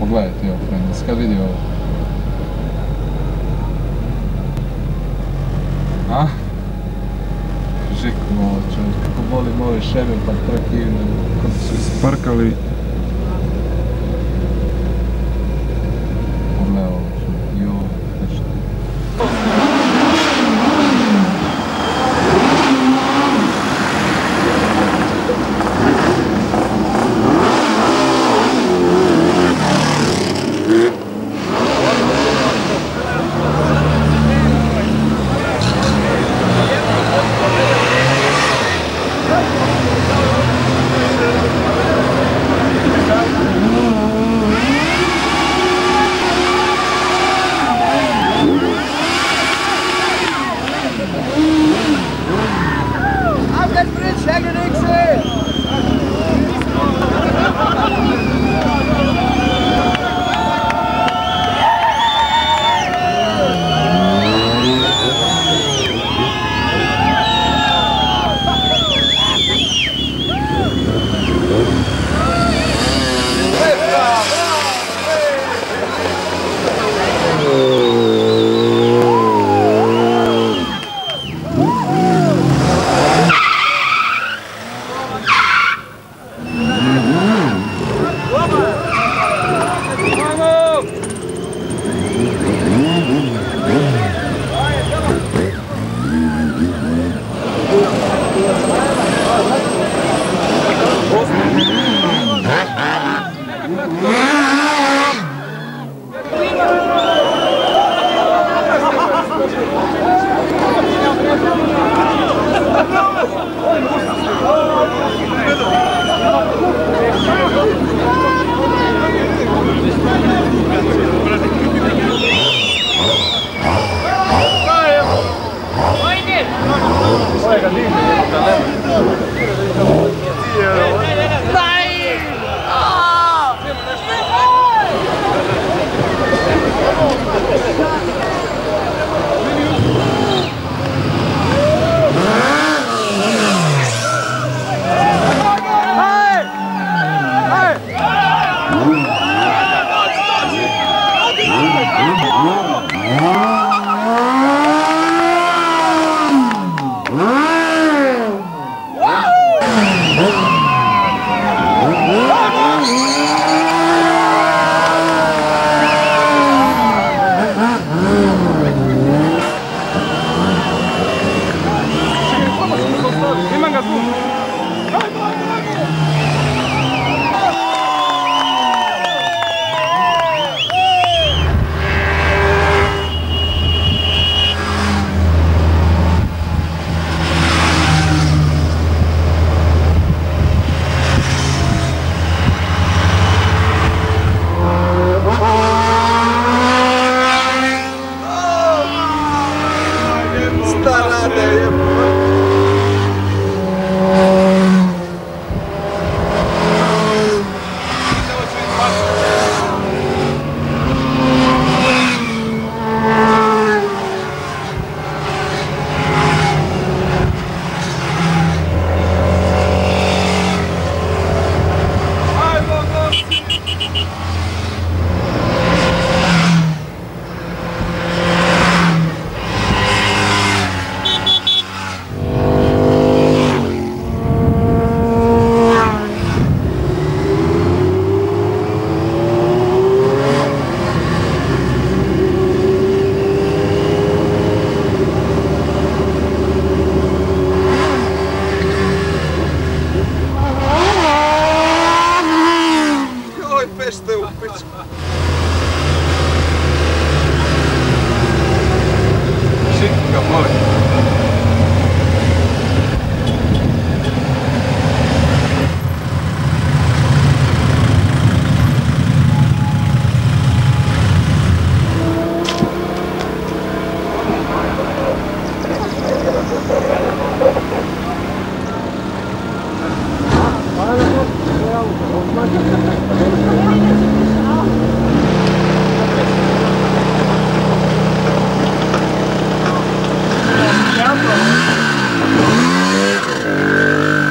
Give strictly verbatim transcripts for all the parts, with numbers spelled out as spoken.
pogledajte ovo, friends, kad vidi ovo. A? Žiko ovo čovječ, kako volim ove šeme pa trakivne, kako su isprkali. Pogledaj ovo čovječ, joj, nešto.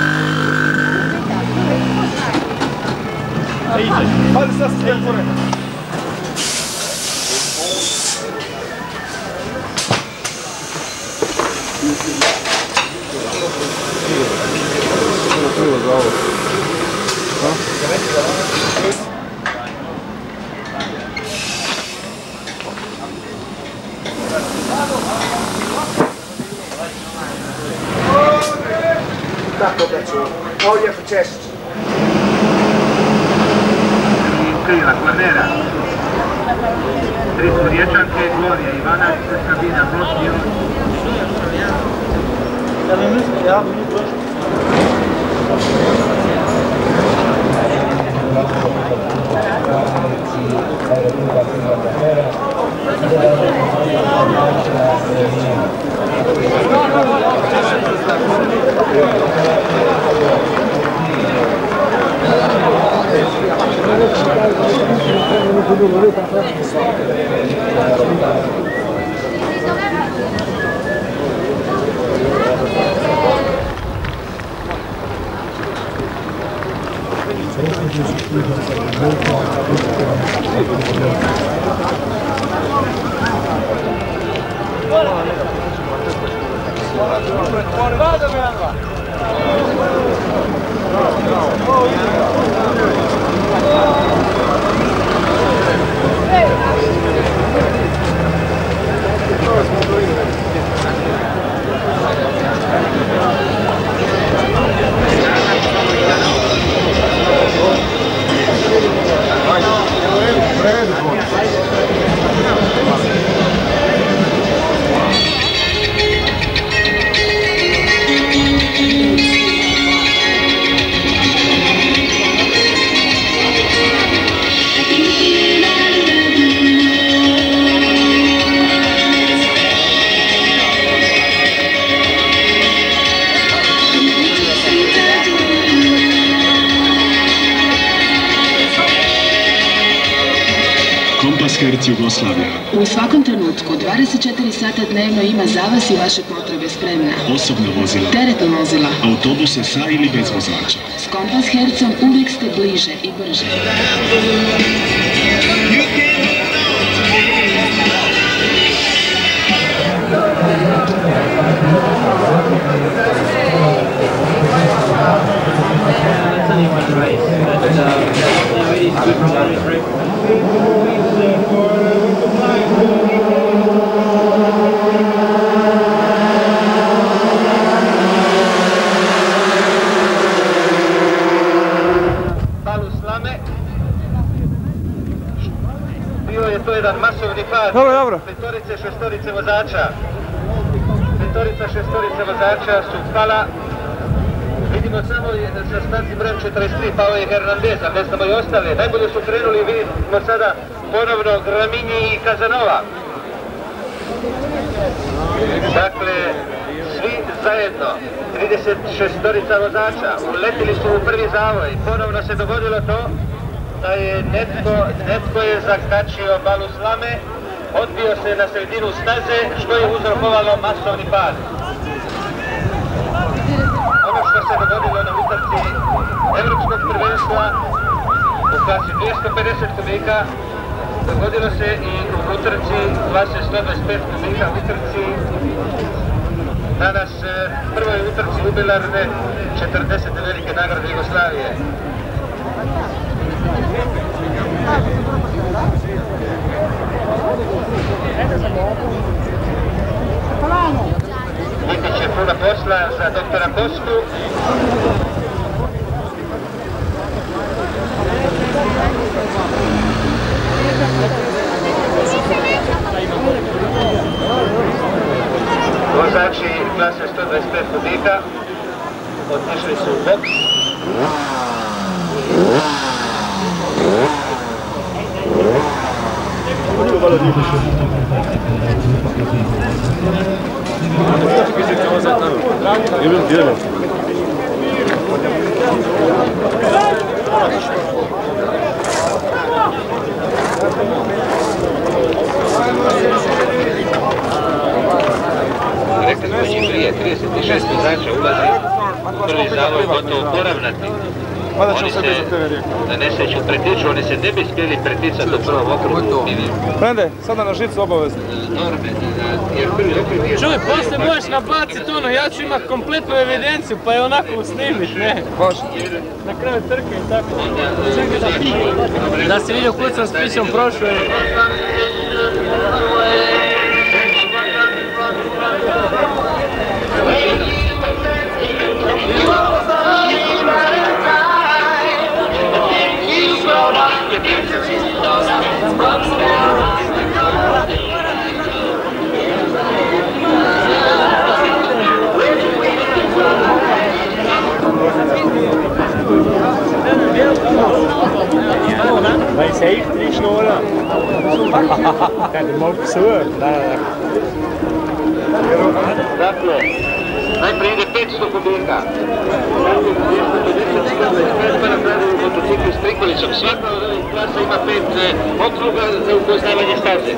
Hadi sen size to? Tako da ću, ovdje počešći. Krila, Kvarnera. Tri su Riječanke, Glorija, Ivana, Sabina, Bosnija. Ja ne mislim, ja bi mi prošli. Herc Jugoslavija. U svakom trenutku, dvadeset četiri sata dnevno ima za vas i vaše potrebe spremna. Osobna vozila, teretna vozila, autobuse sa ili bez vozača. S Kompas Hercom uvijek ste bliže i brže. To je jedan masovni pad. Dobro, dobro. Petorice, šestorice vozača. Petorica, šestorice vozača su pala. Vidimo samo sa stanci brojem četrdeset tri pao je Hernandez, a ne znamo i ostale. Najbolje su krenuli, vidimo sada ponovno Graminji i Kazanova. Dakle, svi zajedno, trideset šestorica vozača, uletili su u prvi zavoj. Ponovno se dogodilo to da je netko, netko je zakačio balu slame, odbio se na sredinu staze, što je uzrokovalo masovni pad. Ono što se dogodilo na utrci Evropskog prvenstva u klasi dvjesto pedeset kubika, dogodilo se i u utrci klase sto dvadeset pet kubika, utrci danas prvoj utrci jubilarne četrdesete velike nagrade Jugoslavije. Biti će puno posla za doktora Kosku. Vozači klase sto dvadeset pet kubika otišli su u boks. Rekli smo njih prije, trideset šest vozača ulazi u prvi zavoj gotovo poravnati. Mada ćemo se bez tebe rijeka. Na nesreću pretiču, oni se ne bi smjeli preticati u prvom okrugu. Brende, sada na žicu obavezno. Čuj, poslije možeš nabaciti ono, ja ću imat kompletnu evidenciju pa je onako snimit, ne? Baš. Na kraju trke i tako. Čekaj da, da si vidio kud sam s pićom prošao. Vai sair triste na hora. Kad mogu psuo, da, da. Dakle, najprije ide petsto kubika. Pa na kraju motocikli s prikolicom. Svaka od ovih klasa ima pet okruga za upoznavanje staze.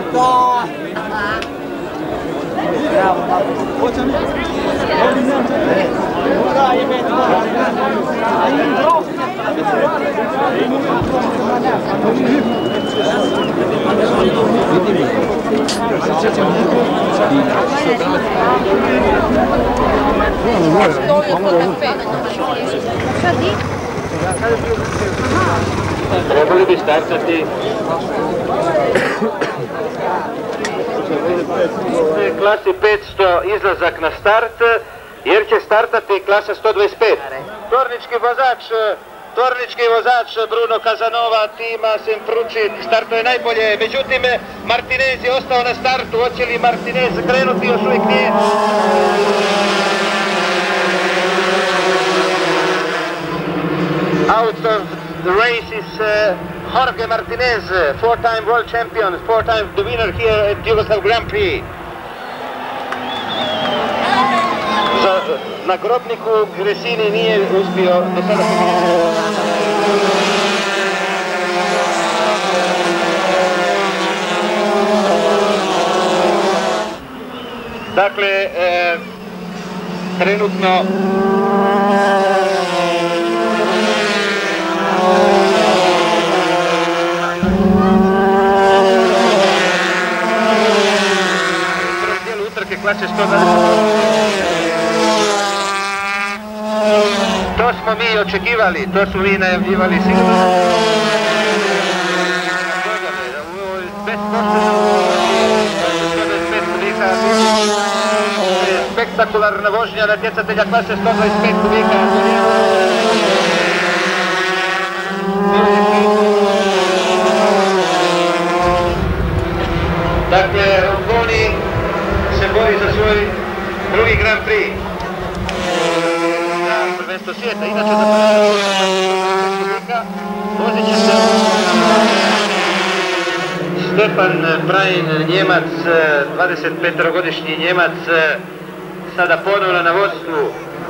Trebali bi startati klasi petsto izlazak na start, jer će startati klasa sto dvadeset pet. Tornički vozač, tornički vozač Bruno Casanova, tima Semprucci, startuje najbolje, međutim Martinez je ostao na startu, hoće li Martinez krenuti, još uvijek nije. Out of the race is uh, Jorge Martinez, four-time world champion, four-time the winner here at Yugoslav Grand Prix. Za, na Grobniku Gresini nije uspio do sada. Dakle, e, trenutno klase sto dvadeset. To smo mi očekivali, to su vi najavljivali sigurno. Bez spektakularna vožnja natjecatelja klase sto dvadeset pet kubika. Dakle, Ronconi se bori za svoj drugi Grand Prix. Na prvenstvo svijeta, inače za prvenstvo vozit će se Stefan Prajn, Njemac, dvadesetpetogodišnji Njemac, sada ponovno na vodstvu.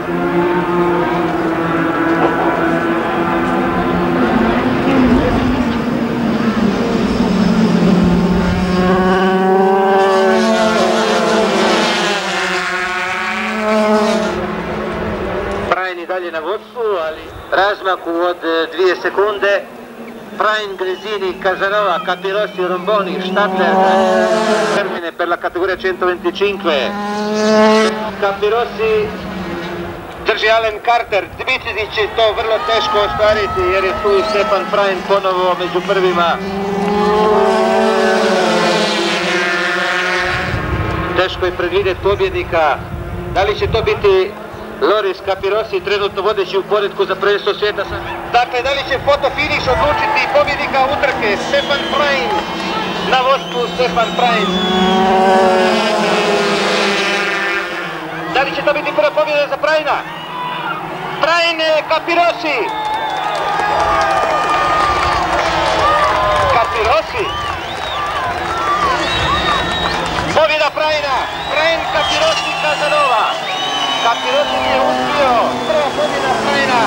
Dalje na vodstvu, ali razmaku od dvije sekunde. Prajn, Gresini, Casanova, Capirossi, Romboni, Stadler, termine per la categoria centoventicinque. Capirossi drži Alan Carter. Dimitrić će to vrlo teško ostvariti jer je tu Stefan Prajn ponovo među prvima. Teško je predvidjeti pobjednika. Da li će to biti Loris Capirossi, trenutno vodeći u poredku za prvenstvo svijeta. Dakle, da li će fotofiniš odlučiti pobjednika utrke? Stefan Prajn, na vodstvu Stefan Prajn. Da li će to biti prva pobjeda za Prajna? Prajn, Capirossi! Capirossi! Pobjeda Prajna! Prajn, Capirossi, Casanova! Capirossi je uspio, prva pobjeda Prajna.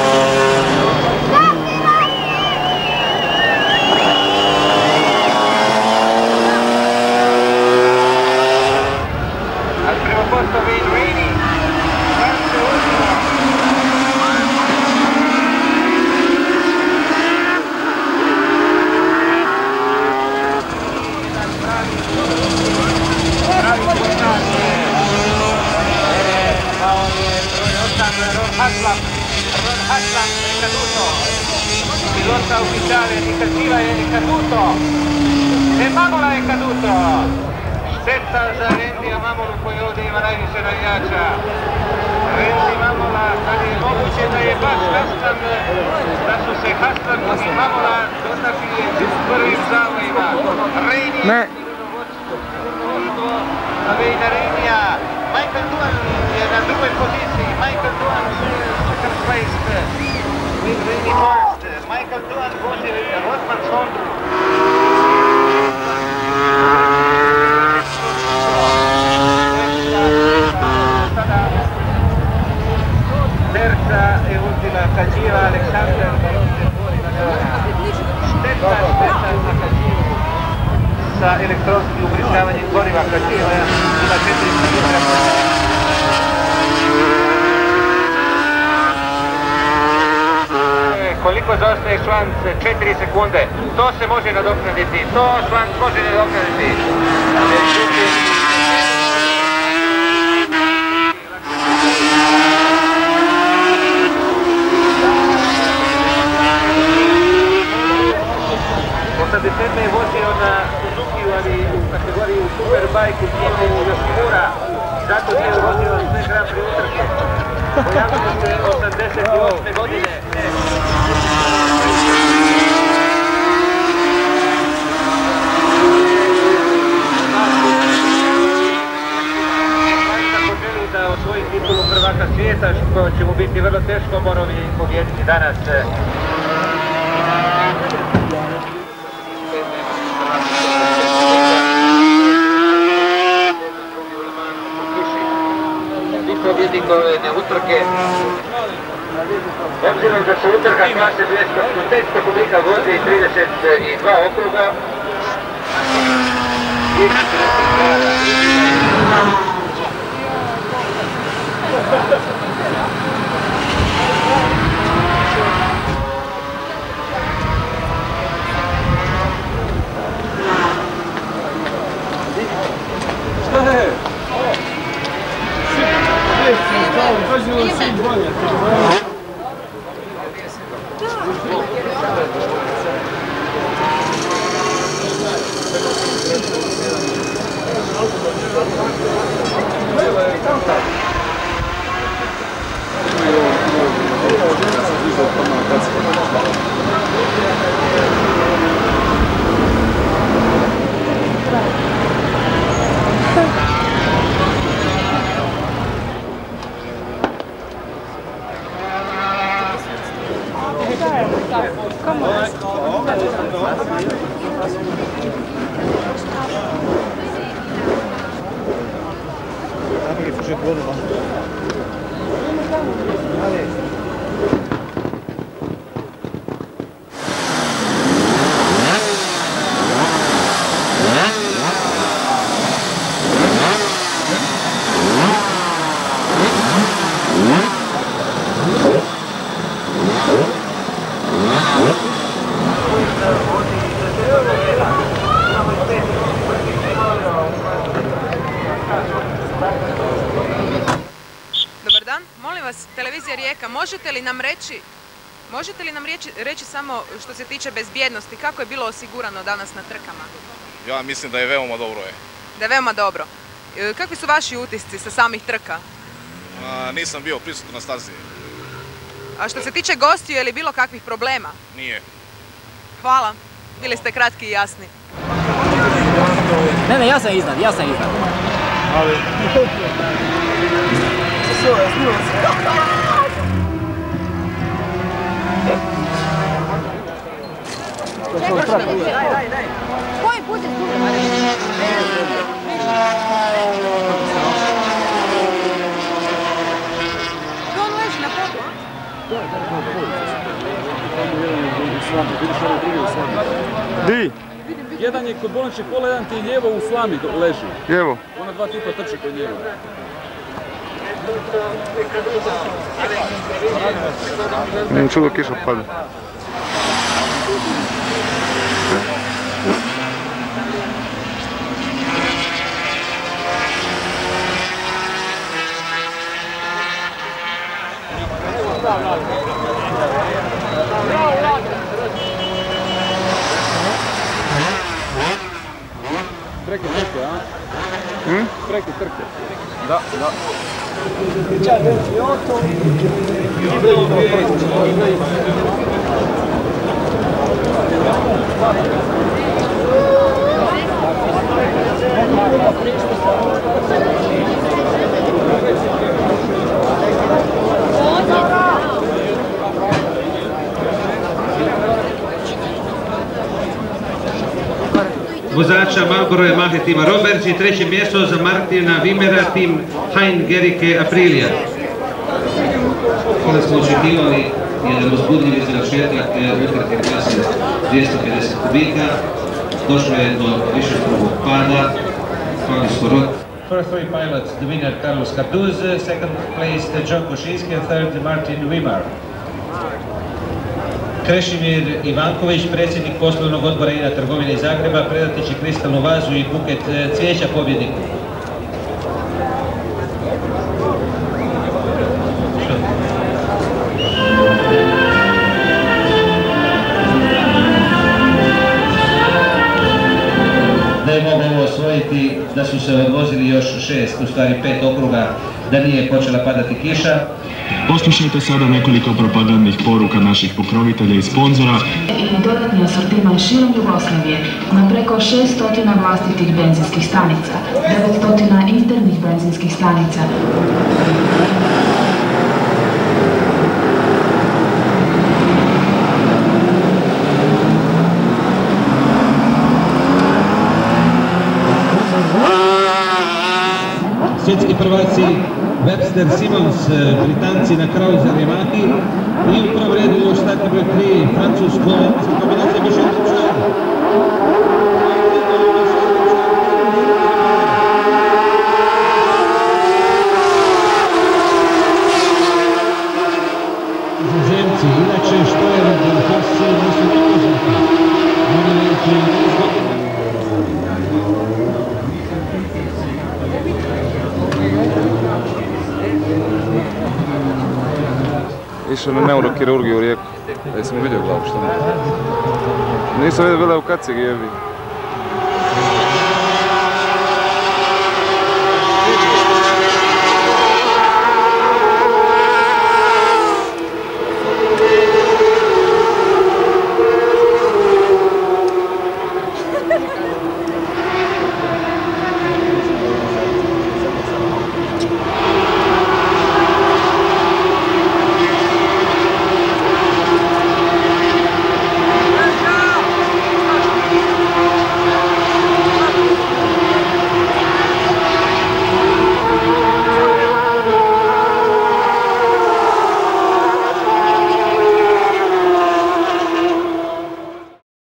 Al primo posto Wayne Rainey, terzo ultimo. volta ufficiale di Cativa è caduto e Mamola è caduto. Senza Zarendi a Mamolu koji ovdje ima najviše navijača. Rendi Mamola, ali moguće da je baš Hassan, da su se Hassan i Mamola dotakli u prvim zavojima. Reini aveva Reinia. Michael Duan je na drugoj poziciji. Michael Duan second place with Reini first. Michael Duan vozi Rotmans Hondu. Terza e ultima Cagiva, Alexander Barotte fuori da gara. Stessa stessa za Cagiva sa elektronskim ubrisavanjem goriva Cagiva ima četiristo litra. Koliko zaostaje Švanc? četiri sekunde. To se može nadoknaditi. To Švanc može nadoknaditi. osamdeset je vozio na Suzuki, ali u kategoriji Superbike u timu Yoshimura. Zato nije vozio sve Grand Prix utrke. Pojavio se osamdeset osme godine. Ako želi da osvoji titulu prvaka svijeta, što će mu biti vrlo teško, morao bi pobijediti danas. Pobjednikove utrke. Obzirom da se utrka klase dvjesto kubika vozi trideset dva okruga. Šta je? Kažemo svi bolje. Televizija Rijeka, možete li nam reći, možete li nam reći, reći samo što se tiče bezbjednosti, kako je bilo osigurano danas na trkama? Ja mislim da je veoma dobro. Je. Da je veoma dobro. E, kakvi su vaši utisci sa samih trka? A, nisam bio prisutan na stazi. A što se tiče gostiju, je li bilo kakvih problema? Nije. Hvala, bili ste kratki i jasni. Ne, ne, ja sam iznad, ja sam iznad. Ali... Koji put je tu? On leži na podu, a? Di? Jedan je kod bolničkih kola, jedan ti je lijevo u slami leži. Lijevo? Ona dva tipa trče kod njega. Nije čudo kiša pada. Bravo, Vlade! preke trke, a? Hm? Preke trke. Da, da. Vozača Marlboro Yamahe tima Roberts i treće mjesto za Martina Wimera tim Hein Gericke Aprilia. Kada smo očekivali jedan uzbudljivi završetak utrke klase dvjesto pedeset kubika, došlo je do višestrukog pada, pali su rot. First three pilots, the winner Carlos Cardozo, second place John Košinski and third Martin Wimar. Krešimir Ivanković, predsjednik poslovnog odbora I N A trgovine iz Zagreba, predati će kristalnu vazu i buket cvijeća pobjedniku. Da je mogao ovo osvojiti, da su se odvozili još šest, u stvari pet okruga, da nije počela padati kiša. Poslušajte sada nekoliko propagandnih poruka naših pokrovitelja i sponzora. I dodatni asortiman širom Jugoslavije na preko šesto vlastitih benzinskih stanica, devetsto internih benzinskih stanica. Svjetski prvaci Webster Simons, Britanci na Krauser Yamahi i u prvom redu još startni broj tri, francusko-holandska kombinacija Michel Duchard. Zemci, inače što je od Hassi nisu nepoznati. Oni neće izgoditi. Išao na neurokirurgiju u Rijeku. Jesi mi vidio glavu što ne? Nisam vidio, bila je u kacigi jebi.